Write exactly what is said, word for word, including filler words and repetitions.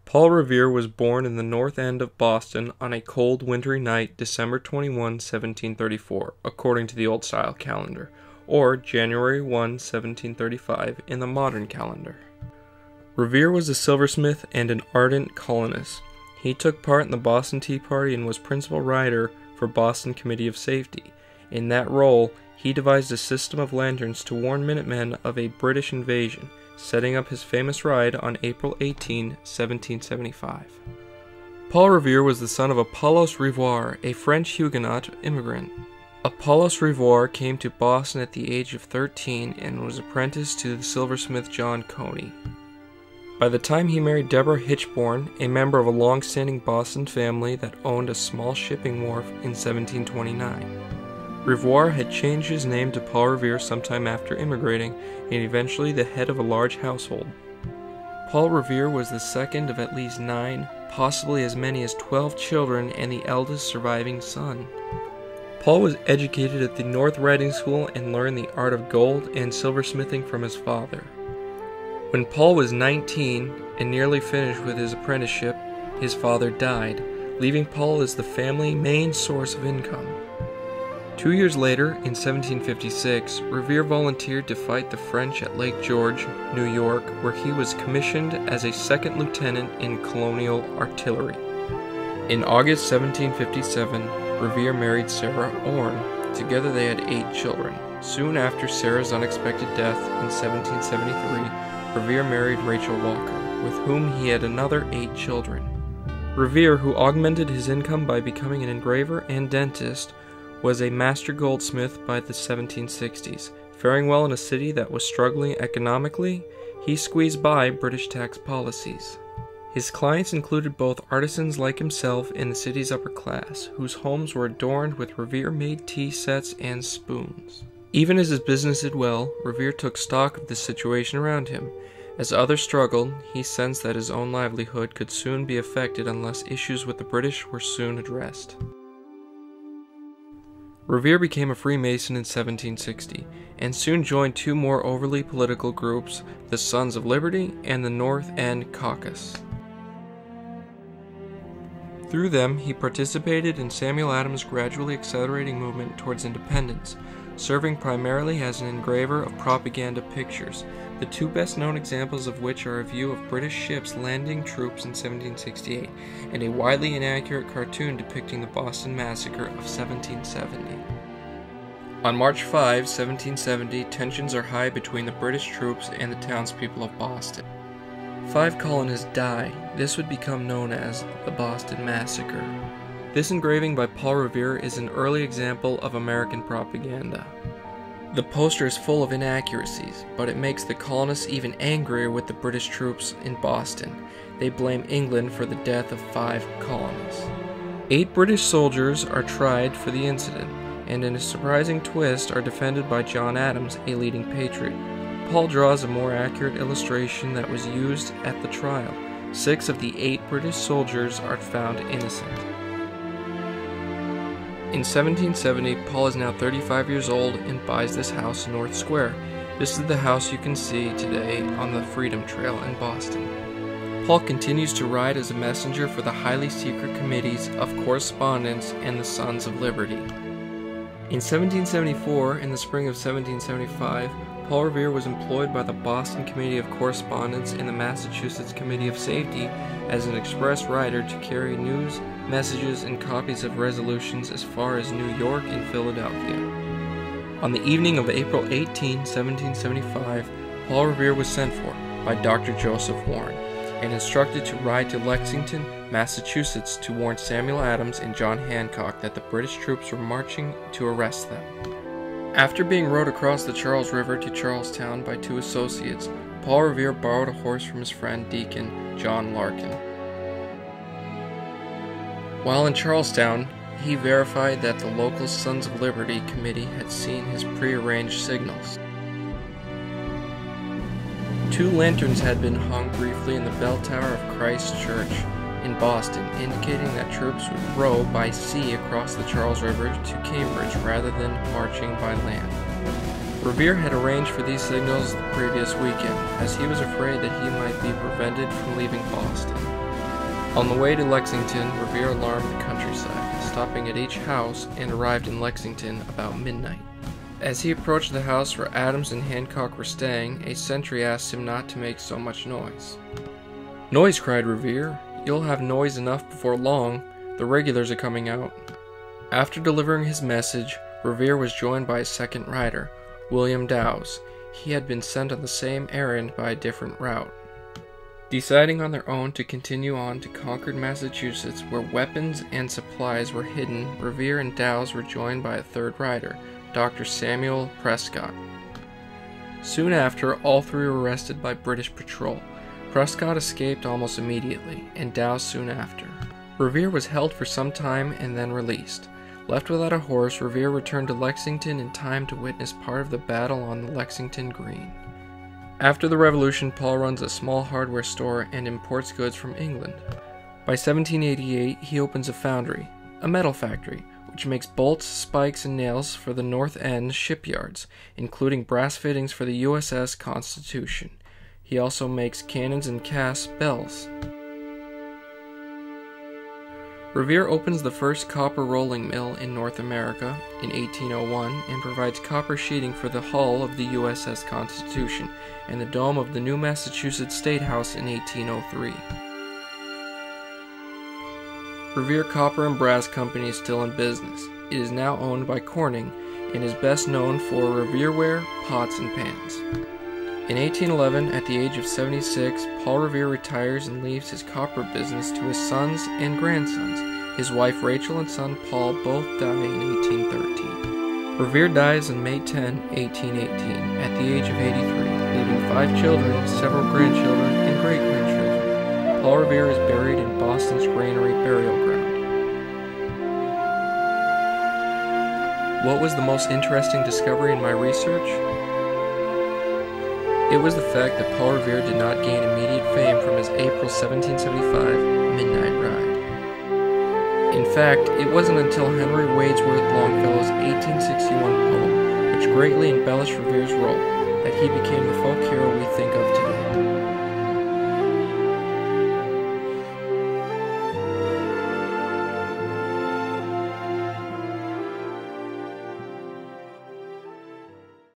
Paul Revere was born in the North End of Boston on a cold, wintry night, December twenty-first, seventeen thirty-four, according to the old-style calendar, or January first, seventeen thirty-five, in the modern calendar. Revere was a silversmith and an ardent colonist. He took part in the Boston Tea Party and was principal writer for Boston Committee of Safety. In that role, he devised a system of lanterns to warn Minutemen of a British invasion, setting up his famous ride on April eighteenth, seventeen seventy-five. Paul Revere was the son of Apollos Rivoire, a French Huguenot immigrant. Apollos Rivoire came to Boston at the age of thirteen and was apprenticed to the silversmith John Coney. By the time he married Deborah Hitchborn, a member of a long-standing Boston family that owned a small shipping wharf in seventeen twenty-nine. Rivoire had changed his name to Paul Revere sometime after immigrating, and eventually the head of a large household. Paul Revere was the second of at least nine, possibly as many as twelve children, and the eldest surviving son. Paul was educated at the North Riding School and learned the art of gold and silversmithing from his father. When Paul was nineteen and nearly finished with his apprenticeship, his father died, leaving Paul as the family's main source of income. Two years later, in seventeen fifty-six, Revere volunteered to fight the French at Lake George, New York, where he was commissioned as a second lieutenant in colonial artillery. In August seventeen fifty-seven, Revere married Sarah Orne. Together they had eight children. Soon after Sarah's unexpected death in seventeen seventy-three, Revere married Rachel Walker, with whom he had another eight children. Revere, who augmented his income by becoming an engraver and dentist, was a master goldsmith by the seventeen sixties. Faring well in a city that was struggling economically, he squeezed by British tax policies. His clients included both artisans like himself and the city's upper class, whose homes were adorned with Revere-made tea sets and spoons. Even as his business did well, Revere took stock of the situation around him. As others struggled, he sensed that his own livelihood could soon be affected unless issues with the British were soon addressed. Revere became a Freemason in seventeen sixty, and soon joined two more overly political groups, the Sons of Liberty and the North End Caucus. Through them, he participated in Samuel Adams' gradually accelerating movement towards independence, serving primarily as an engraver of propaganda pictures, the two best-known examples of which are a view of British ships landing troops in seventeen sixty-eight, and a widely inaccurate cartoon depicting the Boston Massacre of seventeen seventy. On March fifth, seventeen seventy, tensions are high between the British troops and the townspeople of Boston. Five colonists die. This would become known as the Boston Massacre. This engraving by Paul Revere is an early example of American propaganda. The poster is full of inaccuracies, but it makes the colonists even angrier with the British troops in Boston. They blame England for the death of five colonists. Eight British soldiers are tried for the incident, and in a surprising twist are defended by John Adams, a leading patriot. Paul draws a more accurate illustration that was used at the trial. Six of the eight British soldiers are found innocent. In seventeen seventy, Paul is now thirty-five years old and buys this house in North Square. This is the house you can see today on the Freedom Trail in Boston. Paul continues to ride as a messenger for the highly secret committees of correspondence and the Sons of Liberty. In seventeen seventy-four, in the spring of seventeen seventy-five, Paul Revere was employed by the Boston Committee of Correspondence and the Massachusetts Committee of Safety as an express rider to carry news, messages, and copies of resolutions as far as New York and Philadelphia. On the evening of April eighteenth, seventeen seventy-five, Paul Revere was sent for by Doctor Joseph Warren and instructed to ride to Lexington, Massachusetts to warn Samuel Adams and John Hancock that the British troops were marching to arrest them. After being rowed across the Charles River to Charlestown by two associates, Paul Revere borrowed a horse from his friend Deacon John Larkin. While in Charlestown, he verified that the local Sons of Liberty committee had seen his prearranged signals. Two lanterns had been hung briefly in the bell tower of Christ Church in Boston, indicating that troops would row by sea across the Charles River to Cambridge rather than marching by land. Revere had arranged for these signals the previous weekend, as he was afraid that he might be prevented from leaving Boston. On the way to Lexington, Revere alarmed the countryside, stopping at each house, and arrived in Lexington about midnight. As he approached the house where Adams and Hancock were staying, a sentry asked him not to make so much noise. "Noise!" cried Revere. "You'll have noise enough before long. The regulars are coming out." After delivering his message, Revere was joined by a second rider, William Dowse. He had been sent on the same errand by a different route. Deciding on their own to continue on to Concord, Massachusetts, where weapons and supplies were hidden, Revere and Dowse were joined by a third rider, Doctor Samuel Prescott. Soon after, all three were arrested by British patrol. Prescott escaped almost immediately, and Dowse soon after. Revere was held for some time and then released. Left without a horse, Revere returned to Lexington in time to witness part of the battle on the Lexington Green. After the Revolution, Paul runs a small hardware store and imports goods from England. By seventeen eighty-eight, he opens a foundry, a metal factory, which makes bolts, spikes, and nails for the North End shipyards, including brass fittings for the U S S Constitution. He also makes cannons and casts bells. Revere opens the first copper rolling mill in North America in eighteen oh one and provides copper sheeting for the hull of the U S S Constitution and the dome of the new Massachusetts State House in eighteen oh three. Revere Copper and Brass Company is still in business. It is now owned by Corning and is best known for Revereware, pots, and pans. In eighteen eleven, at the age of seventy-six, Paul Revere retires and leaves his copper business to his sons and grandsons. His wife Rachel and son Paul both die in eighteen thirteen. Revere dies on May tenth, eighteen eighteen, at the age of eighty-three, leaving five children, several grandchildren, and great-grandchildren. Paul Revere is buried in Boston's Granary Burial Ground. What was the most interesting discovery in my research? It was the fact that Paul Revere did not gain immediate fame from his April seventeen seventy-five midnight ride. In fact, it wasn't until Henry Wadsworth Longfellow's eighteen sixty-one poem, which greatly embellished Revere's role, that he became the folk hero we think of today.